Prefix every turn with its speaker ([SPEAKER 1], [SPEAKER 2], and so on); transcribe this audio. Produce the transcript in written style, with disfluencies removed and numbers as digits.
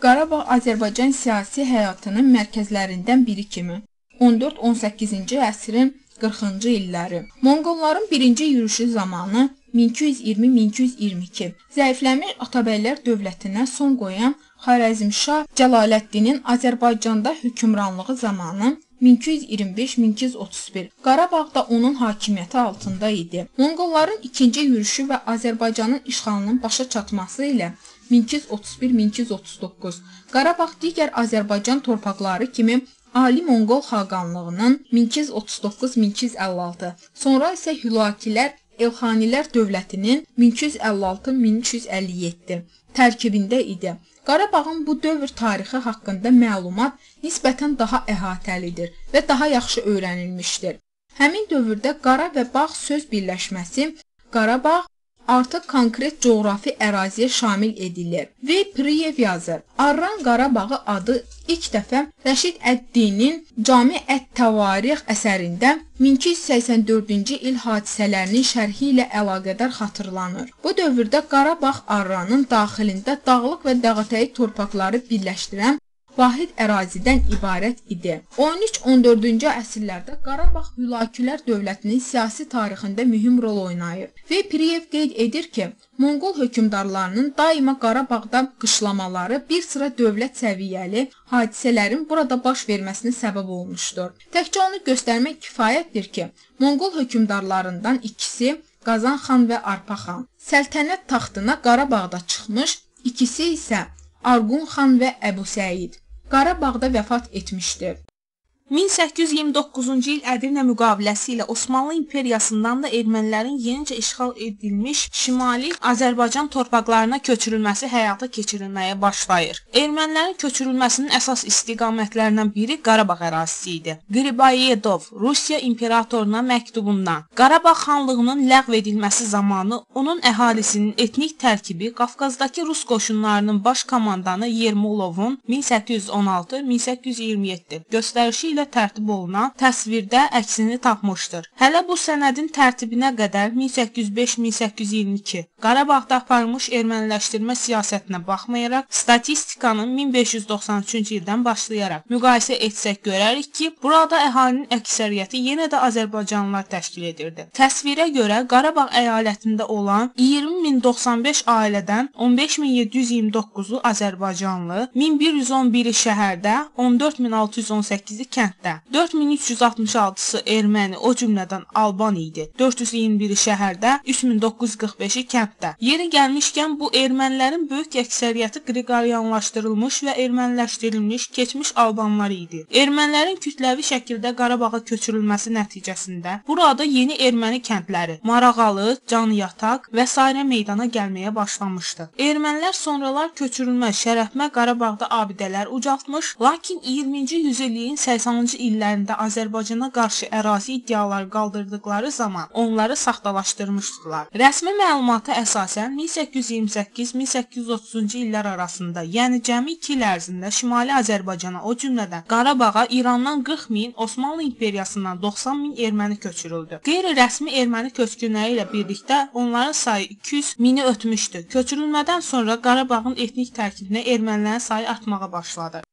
[SPEAKER 1] Qarabağ Azərbaycan siyasi həyatının mərkəzlərindən biri kimi 14-18-ci əsrin 40-cı illəri Monqolların birinci yürüşü zamanı 1220-1222 zəifləmiş Atabəylər dövlətinə son qoyan Xarəzmşah Cəlaləddinin Azərbaycanda hökmranlığı zamanı 1225-1231 Qarabağda onun hakimiyyəti altında idi. Monqolların ikinci yürüşü və Azərbaycanın işğalının başa çatması ilə 1231-1239 Qarabağ digər Azərbaycan torpaqları kimi Ali Monqol xaqanlığının 1239-1256 sonra isə Hülakilər Elxanilər dövlətinin 1256-1357 tərkibində idi. Qarabağın bu dövr tarixi haqqında məlumat nisbətən daha əhatəlidir və daha yaxşı öyrənilmişdir. Həmin dövrdə Qara və Bağ söz birləşməsi Qarabağ artıq konkret coğrafi əraziyə şamil edilir. V. Priyev yazır. Arran Qarabağı adı ilk dəfə Rəşid Əd-Dinin Cami Ət-Təvarix əsərində 1284-cü il hadisələrinin şərhi ilə əlaqədar xatırlanır. Bu dövrdə Qarabağ Arranın daxilində dağlıq və dağətəyi torpaqları birləşdirən vahid ərazidən ibarət idi. 13-14-cü əsrlərdə Qarabağ Hülakilər dövlətinin siyasi tarixində mühüm rol oynayır. Və Priyev qeyd edir ki, Monqol hökmdarlarının daima Qarabağda qışlamaları bir sıra dövlət səviyyəli hadisələrin burada baş verməsinə səbəb olmuşdur. Təkcə onu göstərmək kifayətdir ki, Monqol hökmdarlarından ikisi Qazan xan və Arpa xan səltənət taxtına Qarabağda çıxmış, ikisi isə Arğun xan və Əbu Səid Qarabağda vəfat etmişdir.
[SPEAKER 2] 1829-cu il Ədirnə müqaviləsi ilə Osmanlı İmperiyasından da ermənilərin yenicə işğal edilmiş Şimali Azərbaycan torpaqlarına köçürülməsi həyata keçirilməyə başlayır. Ermənilərin köçürülməsinin əsas istiqamətlərindən biri Qarabağ ərazisi idi. Qriboyedov Rusiya imperatoruna məktubundan Qarabağ xanlığının ləğv edilməsi zamanı onun əhalisinin etnik tərkibi Qafqazdakı Rus qoşunlarının baş komandanı Yermolovun 1816-1827 göstərişi ilə tərtib olunan təsvirdə əksini tapmışdır. Hələ bu sənədin tərtibinə qədər 1805-1822 Qarabağda aparılmış erməniləşdirmə siyasətinə baxmayaraq, statistikanın 1593-cü ildən başlayaraq müqayisə etsək görərik ki, burada əhalinin əksəriyyəti yenə də azərbaycanlılar təşkil edirdi. Təsvirə görə Qarabağ əyalətində olan 20095 ailədən 15729-u azərbaycanlı, 1111-i şəhərdə, 14618-i kənddə, 4366-sı erməni, o cümlədən Alban idi. 421-i şəhərdə, 3945-i kənddə. Yeri gəlmişkən bu ermənilərin böyük əksəriyyəti qriqoryanlaşdırılmış və erməniləşdirilmiş keçmiş Albanlar idi. Ermənilərin kütləvi şəkildə Qarabağa köçürülməsi nəticəsində burada yeni erməni kəndləri Marağalı, Canyataq və s. meydana gəlməyə başlamışdı. Ermənilər sonralar köçürülmə, şərəfmə Qarabağda abidələr ucaltmış, lakin 20-ci yüzilliyin 80-cı illərində Azərbaycana qarşı ərazi iddiaları qaldırdıqları zaman onları saxtalaşdırmışdılar. Rəsmi məlumata əsasən 1828-1830-cu illər arasında, yəni cəmi 2 il ərzində Şimali Azərbaycana, o cümlədən Qarabağa İrandan 40 min, Osmanlı İmperiyasından 90 min erməni köçürüldü. Qeyri-rəsmi erməni köçkünləri ilə birlikdə onların sayı 200 mini ötmüşdü. Köçürülmədən sonra Qarabağın etnik tərkibinə ermənilərin sayı artmağa başladı.